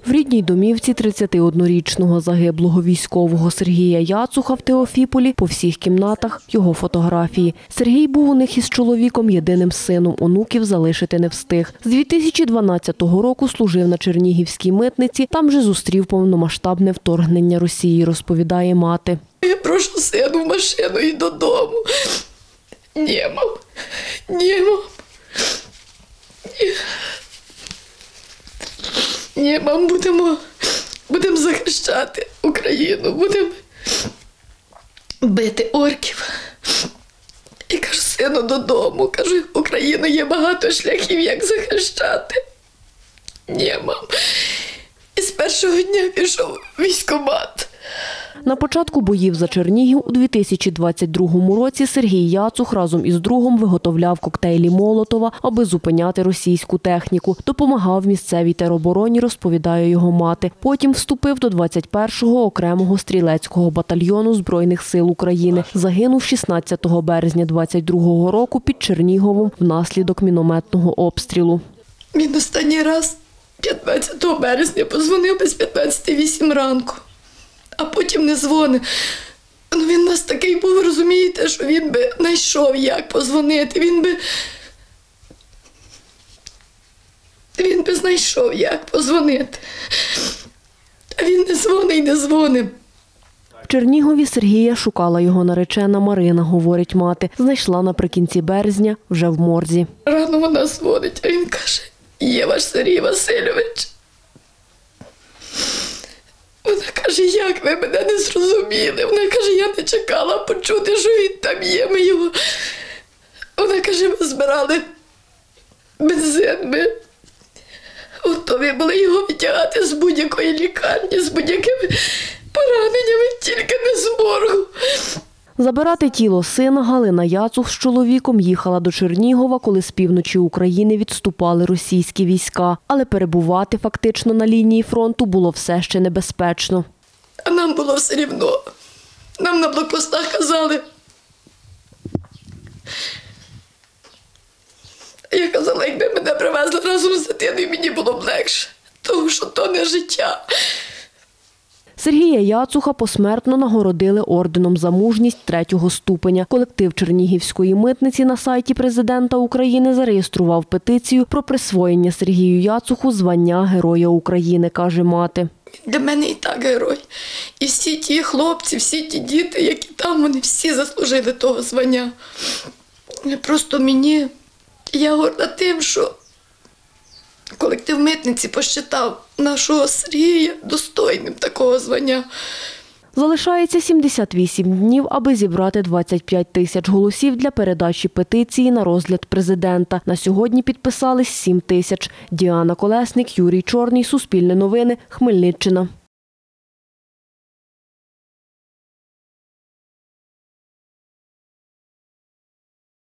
В рідній домівці 31-річного загиблого військового Сергія Яцуха в Теофіполі по всіх кімнатах його фотографії. Сергій був у них із чоловіком єдиним сином, онуків залишити не встиг. З 2012 року служив на Чернігівській митниці, там же зустрів повномасштабне вторгнення Росії, розповідає мати. Я прошу сину в машину і додому. Ні, мам. Ні, мам. Ні, мам, будемо захищати Україну, будемо бити орків. І кажу, сину, додому. Кажу, Україну є багато шляхів, як захищати. Ні, мам. І з першого дня пішов в військкомат. На початку боїв за Чернігів у 2022 році Сергій Яцух разом із другом виготовляв коктейлі Молотова, аби зупиняти російську техніку. Допомагав місцевій теробороні, розповідає його мати. Потім вступив до 21-го окремого стрілецького батальйону Збройних сил України. Загинув 16 березня 22-го року під Черніговом внаслідок мінометного обстрілу. Він останній раз 15 березня подзвонив без 15:08 ранку. А потім не дзвонив. Він у нас такий був, розумієте, що він би знайшов, як подзвонити. Він би знайшов, як подзвонити. А він не дзвонив. В Чернігові Сергія шукала його наречена Марина, говорить мати. Знайшла наприкінці березня, вже в морзі. Рано вона дзвонить, а він каже, є ваш Сергій Васильович. Вона каже, як ви мене не зрозуміли? Вона каже, я не чекала почути, що він там є. Вона каже, ми збирали бензин, ми готові були його витягати з будь-якої лікарні, з будь-якими пораненнями, тільки не з моргу. Забирати тіло сина Галина Яцух з чоловіком їхала до Чернігова, коли з півночі України відступали російські війська. Але перебувати фактично на лінії фронту було все ще небезпечно. А нам було все рівно. Нам на блокпостах казали. Я казала, якби мене привезли разом з дитиною, мені було б легше. Тому що то не життя. Сергія Яцуха посмертно нагородили орденом за мужність 3-го ступеня. Колектив Чернігівської митниці на сайті президента України зареєстрував петицію про присвоєння Сергію Яцуху звання Героя України, каже мати. Для мене і так герой. І всі ті хлопці, всі ті діти, які там, вони всі заслужили того звання. Просто я горда тим, що колектив митниці посчитав нашого Сергія достойним такого звання. Залишається 78 днів, аби зібрати 25 тисяч голосів для передачі петиції на розгляд президента. На сьогодні підписались 7 тисяч. Діана Колесник, Юрій Чорний, Суспільне новини, Хмельниччина.